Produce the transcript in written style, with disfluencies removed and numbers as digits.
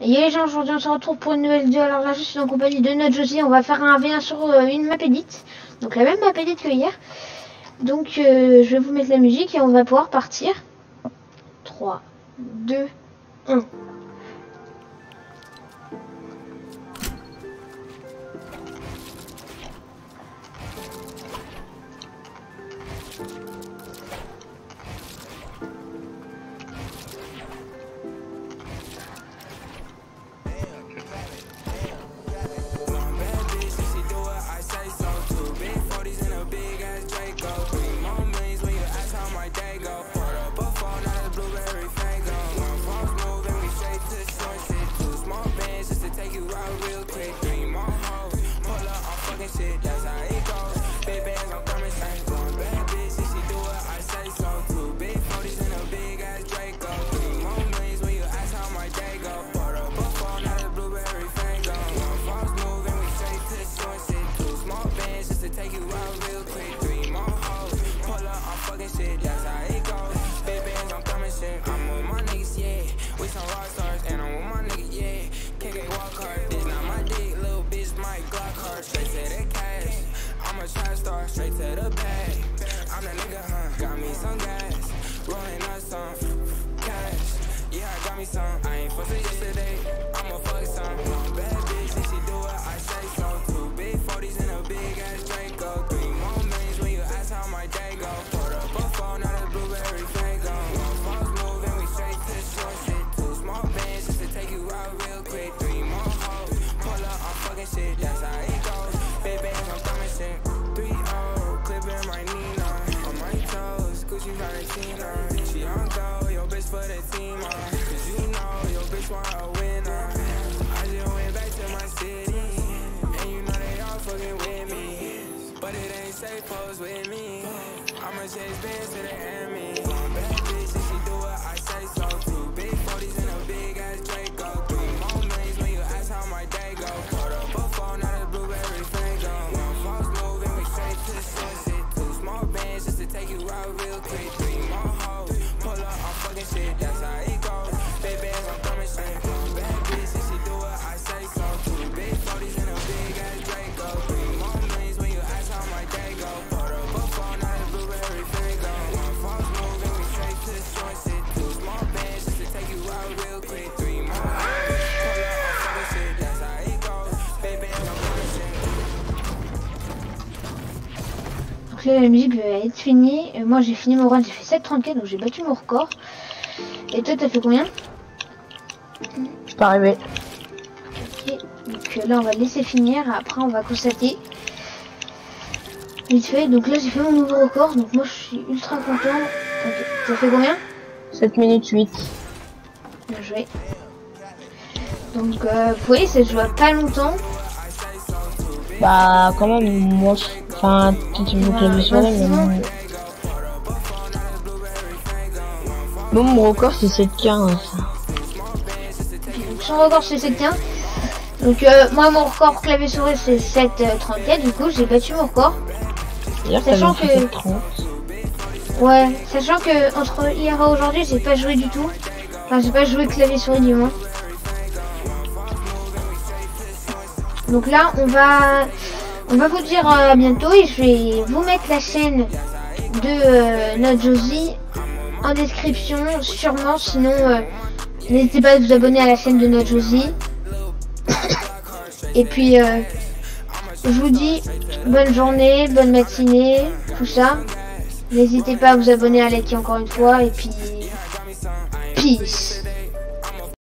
Et les gens, aujourd'hui on se retrouve pour une nouvelle vidéo. Alors là je suis en compagnie de notre Josie. On va faire un V1 sur une map edit. Donc la même map edit que hier. Donc je vais vous mettre la musique et on va pouvoir partir. 3, 2, 1. Straight to the bag. I'm that nigga, got me some gas. Rolling up some cash. Yeah, I got me some. I ain't fucked it yesterday. I'ma fuck some. One bad bitch, and she do what I say so. 2 big 40s and a big ass Draco. 3 more millions when you ask how my day go. Put up a phone, not a blueberry fango. One false move and we straight to the short shit. 2 small bands just to take you out real quick. 3 more hoes. Pull up, I'm fucking shit. That's how it goes. Big bands, I'm coming shit. 3-0, clipping my Nina on my toes, Gucci Valentina. She on go, yo bitch for the team, cause you know yo bitch want a winner. I just went back to my city, and you know they all fucking with me, but it ain't safe pose with me. I'ma chase bands to the enemy. Bad bitch, and she do what I say so. 2 big 40s and a big ass Draco. 3 more millions when you ask how my day go. Put up a phone, not a blueberry fango. One false move and we straight to the short shit. 2 small bands just to take you out real quick. 3 more hoes. Pull up, I'm fucking shit. That's how it goes. Big bands, I'm coming straight. Bad bitch, and she do what I say so. 2 big 40s and a big ass Draco. 3 more millions when you ask how my day go. Put up a phone, not a blueberry fango. One false move and we straight to the short shit. 2 small bands just to take you out real quick. 3 more hoes. Pull up, I'm fucking shit. That's how it goes. Big bands, I'm coming shit. Donc là la musique va être finie. Moi j'ai fini mon run, j'ai fait 7,34 donc j'ai battu mon record. Et toi t'as fait combien? Je suis pas arrivé. Ok, donc là on va le laisser finir, après on va constater. Vite fait, donc là j'ai fait mon nouveau record, donc moi je suis ultra content. Ok, ça fait combien? 7 minutes 8. Bien joué. Donc vous voyez ça se voit pas longtemps. Bah quand même moi enfin tu veux que le soir mais bon, mon record c'est 7,15. Donc son record c'est 7,15. Donc moi mon record clavier souris c'est 7,34, du coup j'ai battu mon record. Sachant que 7,30. ouais, sachant que entre hier et aujourd'hui j'ai pas joué du tout. Enfin j'ai pas joué clavier souris du moins. Donc là on va vous dire à bientôt et je vais vous mettre la chaîne de notre Josie en description sûrement, sinon n'hésitez pas à vous abonner à la chaîne de notre Josie. Et puis je vous dis bonne journée, bonne matinée, tout ça. N'hésitez pas à vous abonner, à liker encore une fois et puis peace.